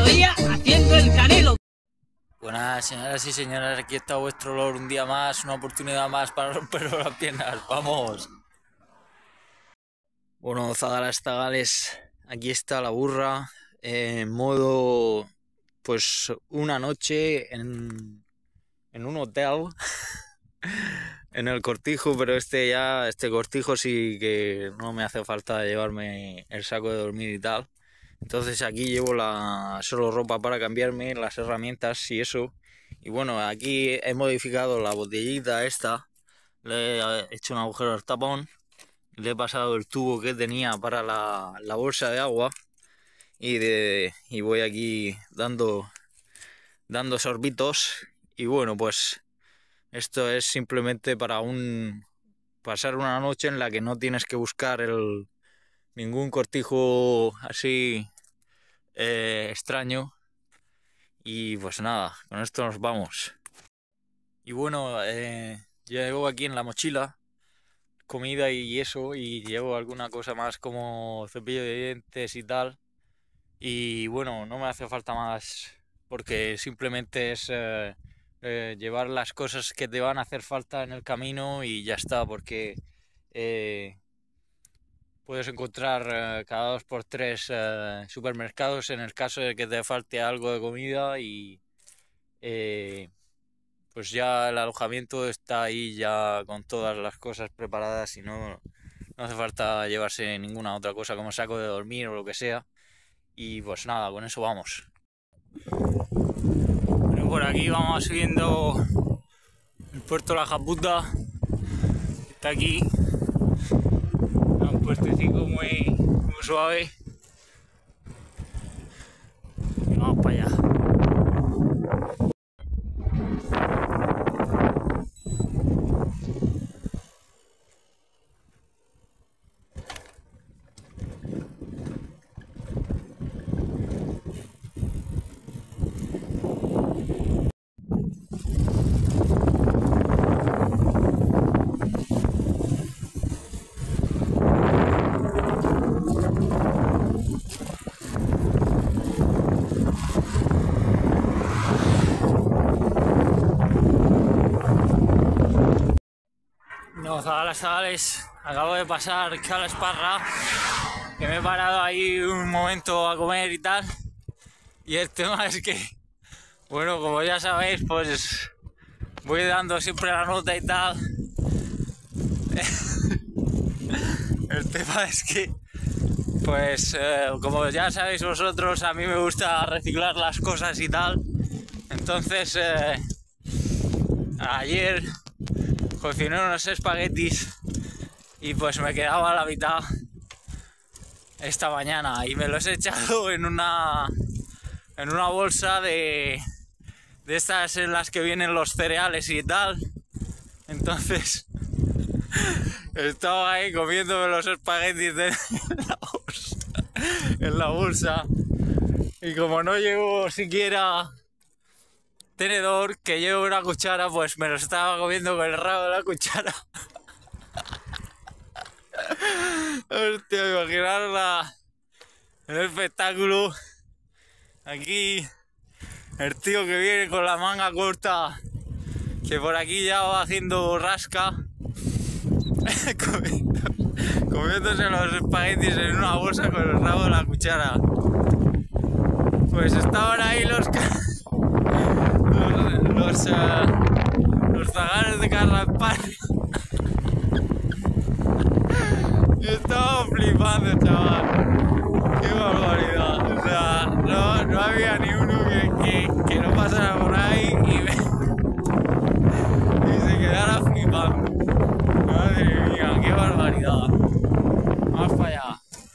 todavía haciendo el Canelo. Buenas señoras y señores, aquí está vuestro Lord un día más, una oportunidad más para romperos las piernas, ¡vamos! Bueno, zagales, aquí está la burra, en modo, pues una noche en un hotel, en el Cortijo, pero este Cortijo sí que no me hace falta llevarme el saco de dormir y tal. Entonces aquí llevo solo ropa para cambiarme, las herramientas y eso. Y bueno, aquí he modificado la botellita esta, le he hecho un agujero al tapón, le he pasado el tubo que tenía para la bolsa de agua y voy aquí dando sorbitos. Y bueno, pues esto es simplemente para pasar una noche en la que no tienes que buscar ningún cortijo así extraño. Y pues nada, con esto nos vamos. Y bueno, llevo aquí en la mochila comida y eso, y llevo alguna cosa más como cepillo de dientes y tal. Y bueno, no me hace falta más porque simplemente es llevar las cosas que te van a hacer falta en el camino y ya está, porque puedes encontrar cada 2x3 supermercados en el caso de que te falte algo de comida y pues ya el alojamiento está ahí ya con todas las cosas preparadas y no hace falta llevarse ninguna otra cosa como saco de dormir o lo que sea. Y pues nada, con eso vamos. Pero por aquí vamos subiendo el puerto de la Japuta. Está aquí. Un puestecito muy suave. Y vamos para allá. No, zagales, acabo de pasar Cala Esparra, que me he parado ahí un momento a comer y tal. Y el tema es que, bueno, como ya sabéis, pues voy dando siempre la nota y tal. El tema es que, pues, como ya sabéis vosotros, a mí me gusta reciclar las cosas y tal. Entonces, ayer cociné unos espaguetis y pues me quedaba a la mitad esta mañana y me los he echado en una bolsa de estas en las que vienen los cereales y tal. Entonces estaba ahí comiéndome los espaguetis en la bolsa y como no llevo siquiera tenedor, que llevo una cuchara, pues me lo estaba comiendo con el rabo de la cuchara. Hostia, imaginaros el espectáculo. Aquí el tío que viene con la manga corta, que por aquí ya va haciendo rasca, comiéndose los espaguetis en una bolsa con el rabo de la cuchara. Pues estaban ahí los zagales de Carraspar. Yo estaba flipando, chaval. Qué barbaridad. O sea, no había ni uno que no pasara por ahí y se quedara flipando. Madre mía, qué barbaridad. Vamos para allá.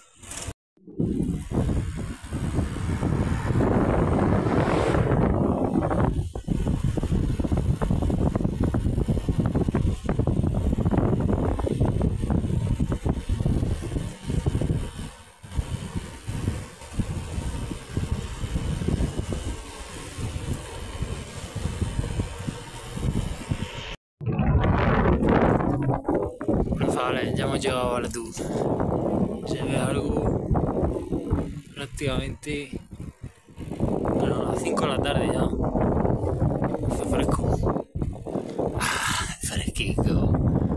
Vale, ya hemos llegado a Valetud. Se ve algo prácticamente 5 de la tarde ya. Hace fresco. Fresquito.